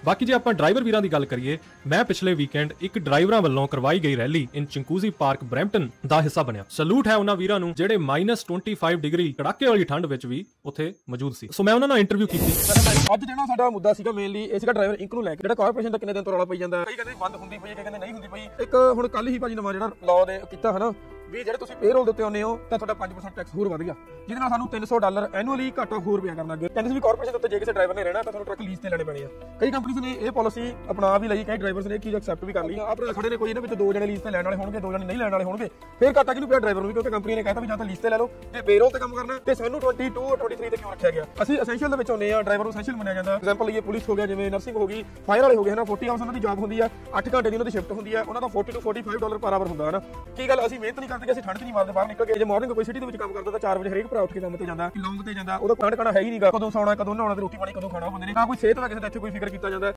ਬਾਕੀ ਜੇ ਆਪਾਂ ਡਰਾਈਵਰ ਵੀਰਾਂ ਦੀ ਗੱਲ ਕਰੀਏ, ਮੈਂ ਪਿਛਲੇ ਵੀਕਐਂਡ ਇੱਕ ਡਰਾਈਵਰਾਂ ਵੱਲੋਂ ਕਰਵਾਈ ਗਈ rally in Chinguacousy park Brampton ਦਾ ਹਿੱਸਾ ਬਣਿਆ। ਸਲੂਟ ਹੈ ਉਹਨਾਂ ਵੀਰਾਂ ਨੂੰ ਜਿਹੜੇ -25 ਡਿਗਰੀ ਕੜਾਕੇ ਵਾਲੀ ਠੰਡ ਵਿੱਚ ਵੀ ਉੱਥੇ ਮੌਜੂਦ ਸੀ। ਸੋ ਮੈਂ ਉਹਨਾਂ ਨਾਲ ਇੰਟਰਵਿਊ ਕੀਤੀ। ਅੱਜ ਜਿਹੜਾ ਸਾਡਾ ਮੁੱਦਾ ਸੀਗਾ ਮੇਨਲੀ ਇਹ ਸੀਗਾ ਡਰਾਈਵਰ ਇੰਕ ਨੂੰ ਲੈ ਕੇ, ਜਿਹੜਾ ਕਾਰਪੋਰੇਸ਼ਨ ਦਾ ਕਿੰਨੇ ਦਿਨ ਤੋਂ ਰੌਲਾ ਪਈ ਜਾਂਦਾ, ਕਈ ਕਹਿੰਦੇ ਬੰਦ ਹੁੰਦੀ ਪਈ, ਕਈ ਕਹਿੰਦੇ ਨਹੀਂ ਹੁੰਦੀ ਪਈ। ਇੱਕ ਹੁਣ ਕੱਲ ਹੀ ਭਾਜੀ ਨਵਾਂ ਜਿਹੜਾ ਲਾਅ ਦੇ ਕੀਤਾ ਹਨਾ ਵੀ ਜਿਹੜੇ ਤੁਸੀਂ ਪੇਰੋਲ ਦੇ ਉੱਤੇ ਆਉਂਦੇ ਹੋ ਤਾਂ ਤੁਹਾਡਾ 5% ਟੈਕਸ ਹੋਰ ਵਧ ਗਿਆ, ਜਿਹਦੇ ਨਾਲ ਸਾਨੂੰ $300 ਐਨੂਅਲੀ ਘਾਟਾ ਹੋਰ ਪਿਆ ਕਰਨਾ ਅੱਗੇ। ਕਹਿੰਦੇ ਸੀ ਵੀ ਕਾਰਪੋਰੇਸ਼ਨ ਦੇ ਉੱਤੇ ਜੇ ਕਿਸੇ ਡਰਾਈਵਰ ਨੇ ਰਹਿਣਾ ਤਾਂ ਤੁਹਾਨੂੰ ਟਰੱਕ ਲੀਜ਼ ਤੇ ਲੈਣੇ ਪੈਣੇ ਆ। ਕਈ ਕੰਪਨੀਆਂ ਨੇ ਇਹ ਪਾਲਿਸੀ ਅਪਣਾ ਵੀ ਲਈ, ਕਈ ਡਰਾਈਵਰਸ ਨੇ ਇਹ ਚੀਜ਼ ਐਕਸੈਪਟ ਵੀ ਕਰ ਲਈ। ਆਪਣੇ ਖੜੇ ਨੇ ਕੋਈ ਇਹਨਾਂ ਵਿੱਚ 2 ਜਣੇ ਲੀਜ਼ ਤੇ ਲੈਣ ਵਾਲੇ ਹੋਣਗੇ, 2 ਜਣੇ ਨਹੀਂ ਲੈਣ ਵਾਲੇ ਹੋਣਗੇ, ਫਿਰ ਘਾਟਾ ਕਿਹਨੂੰ ਪਿਆ? ਡਰਾਈਵਰ ਨੂੰ ਵੀ, ਕਿਉਂਕਿ ਕੰਪਨੀ ਨੇ ਕਹਿਤਾ ਵੀ ਜਾਂ ਤਾਂ ਲੀਜ਼ ਤੇ ਲੈ ਲਓ ਤੇ ਪੇਰੋਲ ਤੇ ਕੰਮ ਕਰਨਾ। ਤੇ ਸਾਨੂੰ 22 23 ਤੇ ਕਿਉਂ ਰੱਖਿਆ ਗਿਆ? ਅਸੀਂ ਐਸੈਂਸ਼ੀਅਲ ਦੇ ਵਿੱਚ ਆਉਂਦੇ ਆ, ਡਰਾਈਵਰ ਨੂੰ ਐਸੈਂਸ਼ੀਅਲ ਮੰਨਿਆ ਜਾਂਦਾ। ਐਗਜ਼ਾਮਪਲ ਲਈਏ ਪੁਲਿਸ ਹੋ ਗਿਆ, ਜਿਵੇਂ ਨਰਸਿੰਗ ਹੋ ਗਈ, ਫਾਇਰ ਵਾਲੇ ਹੋ ਗਏ ਹਨਾ, 40 ਆਵਰਸ ਉਹਨਾਂ ਦੀ ਜੌਬ ਹੁੰਦੀ ਆ, 8 ਘੰਟੇ ਦੀ ਉਹਨਾਂ ਦੀ ਸ਼ਿਫਟ ਹੁੰਦੀ ਆ, ਉਹਨਾਂ ਦਾ $40 to $45 ਪਰ ਆਵਰ ਹੁੰਦਾ ਹਨਾ। ਕੀ ਗੱਲ ਅਸੀਂ ਮਿਹਨਤ ਨਹੀਂ ਕਰਦੇ ਕਿ ਅਸੀਂ ਠੰਡ 'ਚ ਨਹੀਂ ਮਾਰਦੇ ਬਾਹਰ ਨਿਕਲ ਕੇ? ਜੇ ਮਾਰਨਿੰਗ ਕੋਈ ਸਿਟੀ ਦੇ ਵਿੱਚ ਕੰਮ ਕਰਦਾ ਤਾਂ 4 ਵਜੇ ਹਰੇਕ ਭਰਾ ਉੱਠ ਕੇ ਕੰਮ ਤੇ ਜਾਂਦਾ, ਲੌਂਗ ਤੇ ਜਾਂਦਾ, ਉਹਦਾ ਠੰਡ ਖਾਣਾ ਹੈ ਹੀ ਨਹੀਂਗਾ, ਕਦੋਂ ਸੌਣਾ, ਕਦੋਂ ਨਹਾਉਣਾ ਤੇ ਰੋਟੀ ਪਾਣੀ ਕਦੋਂ ਖਾਣਾ ਬੰਦੇ ਨੇ, ਨਾ ਕੋਈ ਸਿਹਤ ਦਾ ਕਿਸੇ ਦਾ ਇੱਥੇ ਕੋਈ ਫਿਕਰ ਕੀਤਾ ਜਾਂਦਾ।